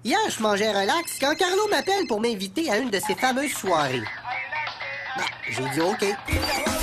Hier, je mangeais relax quand Carlo m'appelle pour m'inviter à une de ses fameuses soirées. Ben, j'ai dit OK.